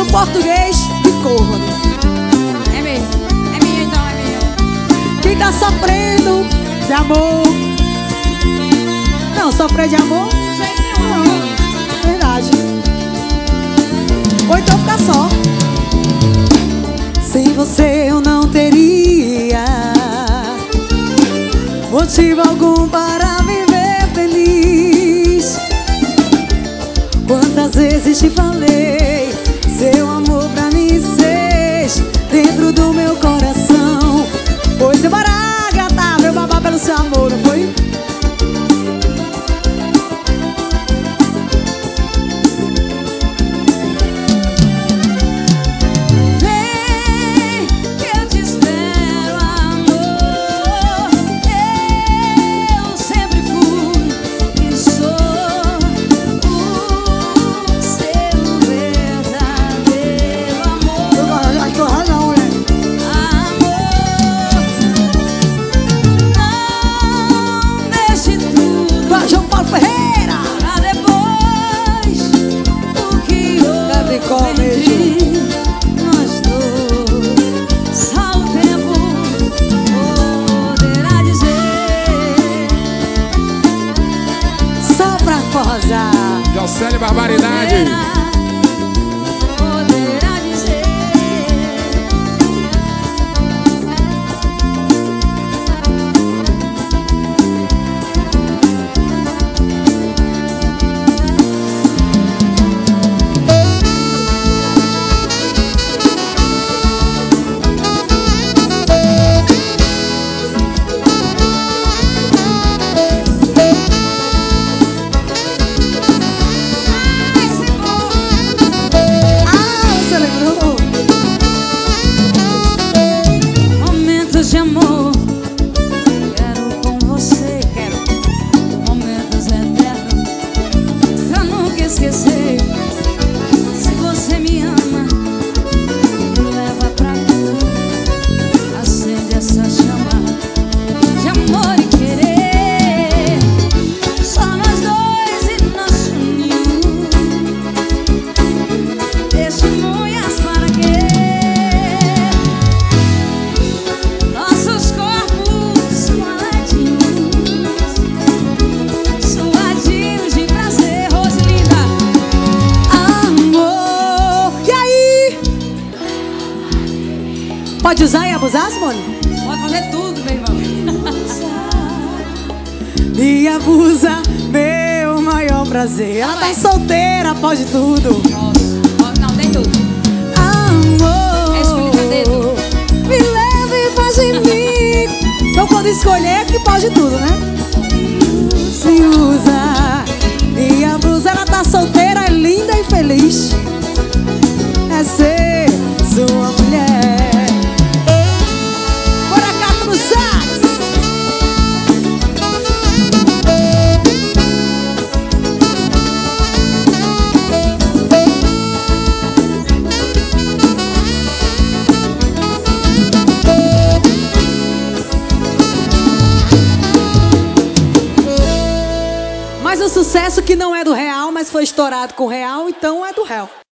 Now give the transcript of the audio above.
português ficou, mano. É mesmo. É minha então, é minha. Quem tá sofrendo de amor? Não, sofrer de amor? Não, verdade. Ou então ficar só. Sem você eu não teria motivo algum para viver feliz. Quantas vezes te falei, seu amor pra mim fez dentro do meu coração. Pois eu baragata, meu babá pelo seu amor, não foi? Nós dois, só o tempo poderá dizer. Só pra forrosar. Jocélio Barbaridade. Poderá dizer. De amor, quero com você, quero momentos eternos pra nunca esquecer. Se você me ama, me leva pra cá, acende essa chama de amor e querer. Só nós dois e nosso ninho, testemunhas para quê? Pode usar e abusar, Simone? Pode fazer tudo, meu irmão. Me abusa, meu maior prazer. Ela tá solteira, pode tudo. Posso. Não, tem tudo. Amor, É escolher dedo. me leva e faz em mim. Então quando escolher, que pode tudo, né? Se usa, me abusa. Ela tá solteira, é linda e feliz. É ser sua mulher. Mas o sucesso que não é do real, mas foi estourado com o real, então é do réu.